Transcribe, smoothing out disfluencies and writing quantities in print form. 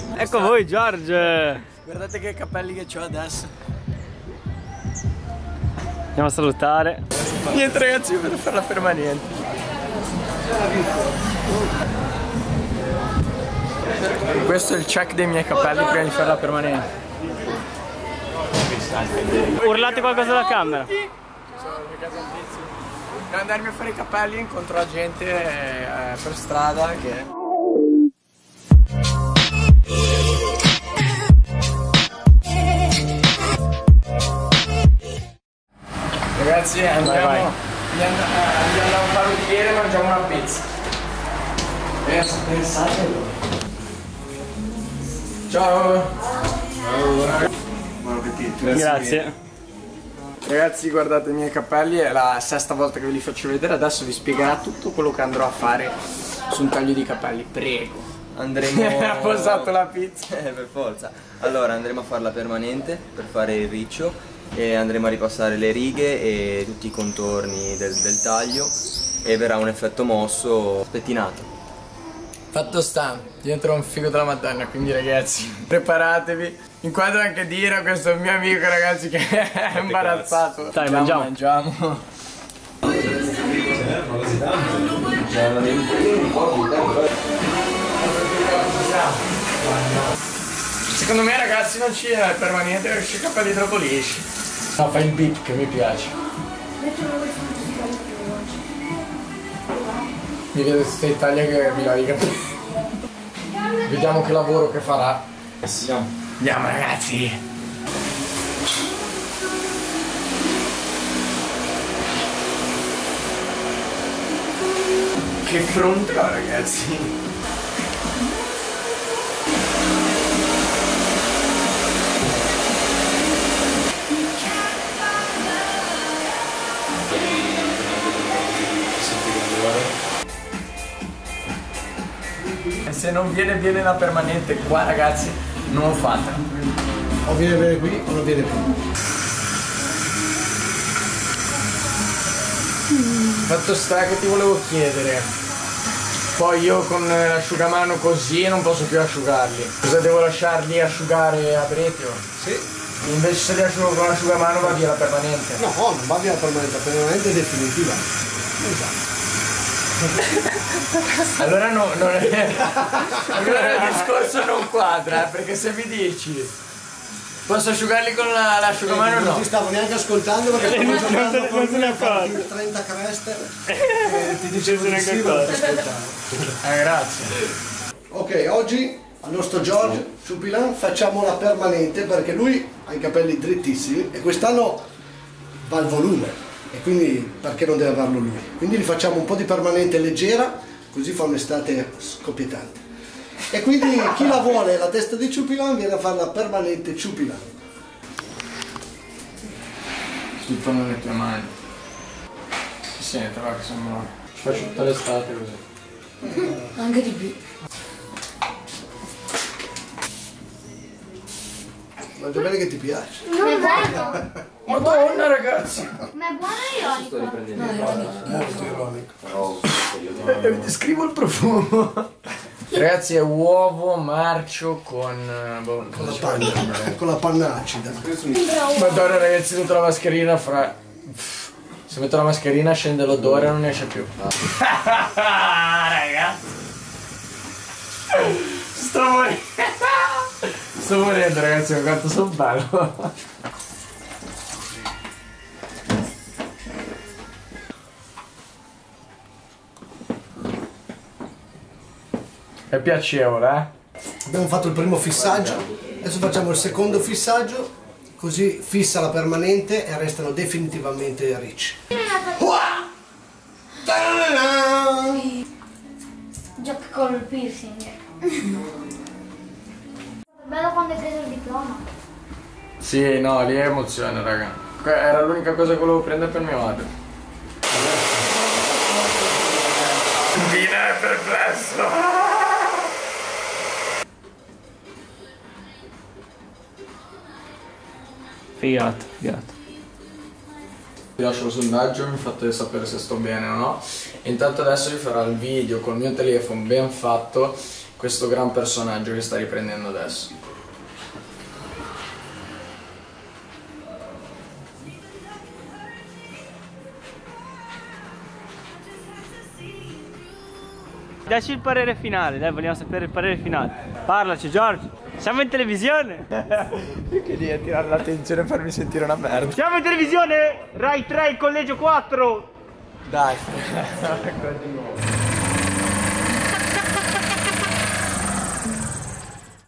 Ecco voi, George. Guardate che capelli che ho adesso. Andiamo a salutare. Niente ragazzi, io vado a farla permanente. Questo è il check dei miei capelli prima di farla permanente. Urlate qualcosa alla camera. Per andarmi a fare i capelli incontro la gente per strada che... Ragazzi andiamo a fare un piede e mangiamo una pizza. Pensatelo. Ciao. Buon appetito. Grazie. Ragazzi guardate i miei capelli, è la sesta volta che ve li faccio vedere, adesso vi spiegherà tutto quello che andrò a fare su un taglio di capelli, prego. Andremo... Ha posato la pizza. Per forza. Allora andremo a farla permanente per fare il riccio e andremo a ripassare le righe e tutti i contorni del taglio e verrà un effetto mosso spettinato. Fatto sta, diventerò un figo della Madonna, quindi ragazzi preparatevi. Inquadro anche Dira, questo è il mio amico ragazzi che è imbarazzato. Dai, mangiamo. Secondo me ragazzi non ci è permanente perché c'è i capelli troppo lisci. No, fai il beat che mi piace. Mi vedo questa Italia che mi lavi i capelli. Vediamo che lavoro che farà. Andiamo ragazzi. Che fronte ho ragazzi. Se non viene la permanente qua ragazzi, non fate. O viene bene qui o non viene più. Fatto sta che ti volevo chiedere. Poi io con l'asciugamano così non posso più asciugarli. Cosa devo lasciarli asciugare a Bretio? Sì. Invece se li asciugo con l'asciugamano va via la permanente. No, non va via la permanente definitiva. Esatto. Allora allora il discorso non quadra, perché se mi dici posso asciugarli con l'asciugamano non no. ti stavo neanche ascoltando perché stavo giocando con se ne accorge. 30 creste e ti dicevo di sì, non ti ascoltavo. Grazie. Ok, oggi al nostro George Ciupilan facciamo la permanente perché lui ha i capelli drittissimi e quest'anno va al volume. E quindi perché non deve averlo lui? Quindi gli facciamo un po' di permanente leggera, così fa un'estate scoppiettante. E quindi chi la vuole la testa di Ciupilan viene a fare la permanente Ciupilan. Tutto nelle tue mani. Si sente, va che sono... Ci faccio tutta l'estate così. Anche di più. Guarda bene che ti piace. Non è buono. Madonna ragazzi! Ma è buono o ironico? Molto ironico. Vi descrivo il profumo. Ragazzi è uovo marcio con Con la panna, con la panna acida. Madonna ragazzi, metto la mascherina fra... Se metto la mascherina scende l'odore e non ne esce più. Ragazzi sto morendo ragazzi, ma quanto sono bello. È piacevole, eh? Abbiamo fatto il primo fissaggio, adesso facciamo il secondo fissaggio, così fissa la permanente e restano definitivamente ricci. Gioca col piercing. Bello quando hai preso il diploma. Sì, no, lì è emozione, raga. Era l'unica cosa che volevo prendere per mia madre. Dina è perplesso. Figata, figata. Vi lascio il sondaggio, mi fate sapere se sto bene o no. Intanto adesso vi farò il video col mio telefono ben fatto questo gran personaggio che sta riprendendo adesso. Dacci il parere finale, dai, vogliamo sapere il parere finale. Parlaci, Giorgio. Siamo in televisione. Che lì a tirare l'attenzione e farmi sentire una merda. Siamo in televisione. Rai 3, il collegio 4. Dai.